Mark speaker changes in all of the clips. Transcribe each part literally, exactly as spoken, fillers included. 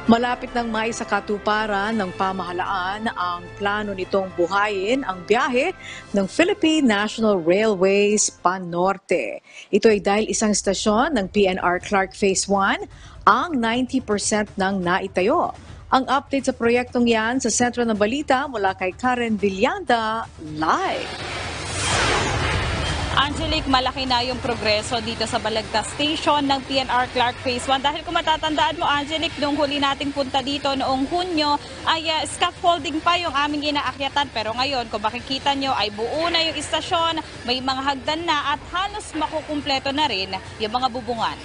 Speaker 1: Malapit nang may sa katuparan ng pamahalaan ang plano nitong buhayin ang biyahe ng Philippine National Railways Panorte. Ito ay dahil isang istasyon ng P N R Clark Phase one ang ninety percent ng naitayo. Ang update sa proyektong yan sa sentro ng balita mula kay Karen Villanda, live.
Speaker 2: Angelic, malaki na yung progreso dito sa Balagtas Station ng P N R Clark Phase one. Dahil kung matatandaan mo, Angelic, nung huli nating punta dito noong Hunyo, ay uh, scaffolding pa yung aming inaakyatan. Pero ngayon, kung makikita nyo, ay buo na yung istasyon, may mga hagdan na at halos makukumpleto na rin yung mga bubungan.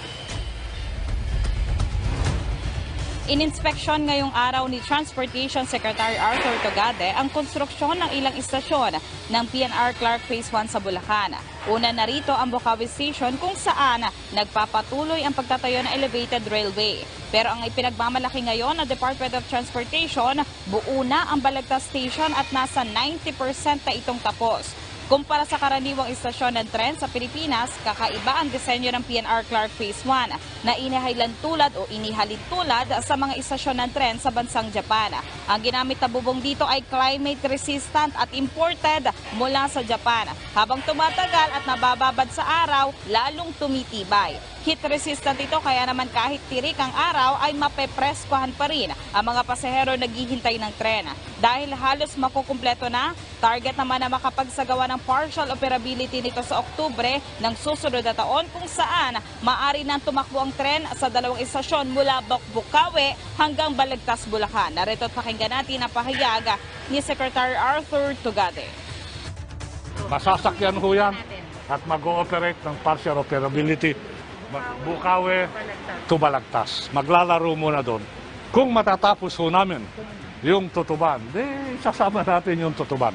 Speaker 2: Ininspeksyon ngayong araw ni Transportation Secretary Arthur Togade ang konstruksyon ng ilang istasyon ng P N R Clark Phase one sa Bulacan. Una na rito ang Balagtas Station kung saan nagpapatuloy ang pagtatayo ng elevated railway. Pero ang ipinagmamalaki ngayon ng Department of Transportation, buo na ang Balagtas Station at nasa ninety percent na itong tapos. Kumpara sa karaniwang istasyon ng tren sa Pilipinas, kakaiba ang disenyo ng P N R Clark Phase one na inihalin tulad o inihalin tulad sa mga istasyon ng tren sa bansang Japan. Ang ginamit na bubong dito ay climate resistant at imported mula sa Japan. Habang tumatagal at nabababad sa araw, lalong tumitibay. Heat resistant ito kaya naman kahit tirik ang araw ay mapepreskohan pa rin ang mga pasahero naghihintay ng tren. Dahil halos makukumpleto na, target naman na makapagsagawa ng partial operability nito sa Oktubre ng susunod na taon kung saan maaari nang tumakbo ang tren sa dalawang istasyon mula Bukawi hanggang Balagtas, Bulacan. Narito at pakinggan natin ang pahayag ni Secretary Arthur Togade.
Speaker 3: Masasakyan ho yan at mag-ooperate ng partial operability Bukawi to Balagtas. Maglalaro muna doon. Kung matatapos ho namin yung Tutuban, di sasama natin yung Tutuban.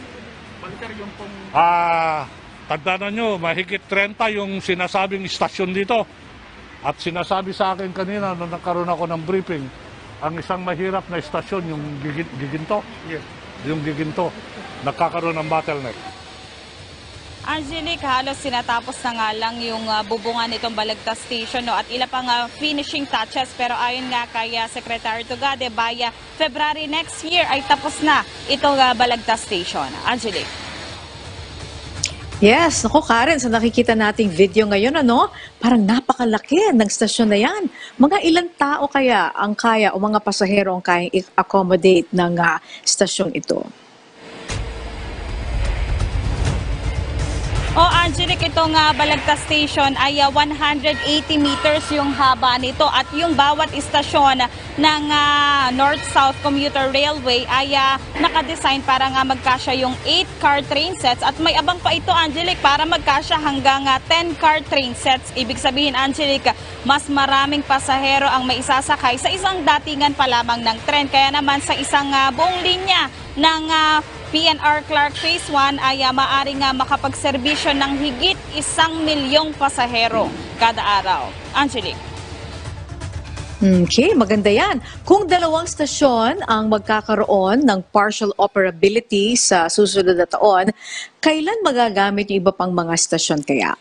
Speaker 3: Ah, tandaan nyo, mahigit thirty yung sinasabing istasyon dito. At sinasabi sa akin kanina nung nagkaroon ako ng briefing, ang isang mahirap na istasyon, yung Giginto. Yes. Yung Giginto, nagkakaroon ng bottleneck.
Speaker 2: Angelic, halos sinatapos na nga lang yung uh, bubungan nitong Balagtas Station, no? At ilang pang uh, finishing touches, pero ayon nga kay uh, Secretary Togade, by uh, February next year ay tapos na itong uh, Balagtas Station. Angelic.
Speaker 1: Yes, naku Karen, sa nakikita nating video ngayon, ano, parang napakalaki ng stasyon na yan. Mga ilang tao kaya ang kaya o mga pasahero ang kayang i-accommodate ng uh, stasyon ito?
Speaker 2: O Angelic, itong uh, Balagtas Station ay uh, one hundred eighty meters yung haba nito at yung bawat istasyon ng uh, North-South Commuter Railway ay uh, nakadesign para nga magkasya yung eight car train sets at may abang pa ito, Angelic, para magkasya hanggang uh, ten car train sets. Ibig sabihin, Angelic, mas maraming pasahero ang maisasakay sa isang datingan pa lamang ng tren. Kaya naman sa isang uh, buong linya ng uh, P N R Clark Phase one ay uh, maaaring uh, makapagserbisyo ng higit isang milyong pasahero kada araw. Angelique.
Speaker 1: Okay, maganda yan. Kung dalawang stasyon ang magkakaroon ng partial operability sa susunod na taon, kailan magagamit yung iba pang mga stasyon kaya?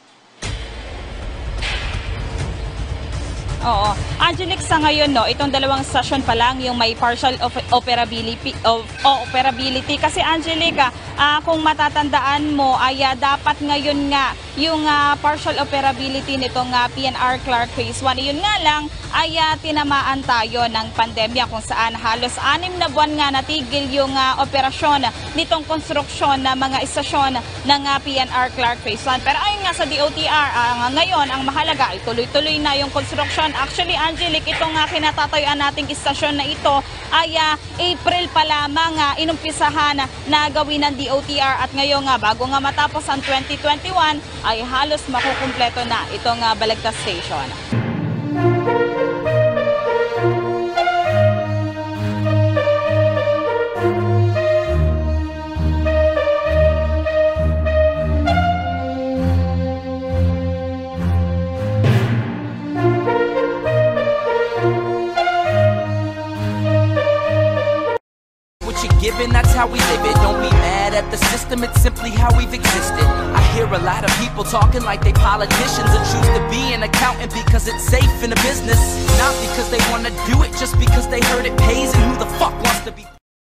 Speaker 2: Oo. Angelique, sa ngayon, no, itong dalawang stasyon pa lang yung may partial of operability, of, of operability. Kasi, Angelique, uh, kung matatandaan mo, ay uh, dapat ngayon nga yung uh, partial operability nitong uh, P N R Clark Phase one. Yun nga lang, ay uh, tinamaan tayo ng pandemya kung saan halos anim na buwan nga natigil yung uh, operasyon nitong konstruksyon na mga istasyon ng uh, P N R Clark Phase one. Pero ayon nga sa D O T R, uh, ngayon, ang mahalaga ay tuloy-tuloy na yung konstruksyon. Actually, Angelique, itong uh, kinatatayuan nating istasyon na ito ay uh, April pa lamang uh, inumpisahan uh, na gawin ng D O T R at ngayon nga, uh, bago nga matapos ang twenty twenty-one, ay halos makukumpleto na itong uh, Balagtas Station.
Speaker 4: Giving, that's how we live it. Don't be mad mad at the system, it's simply how we've existed. I hear a lot of people talking like they politicians and choose to be an accountant because it's safe in a business. Not because they want to do it, just because they heard it pays, and who the fuck wants to be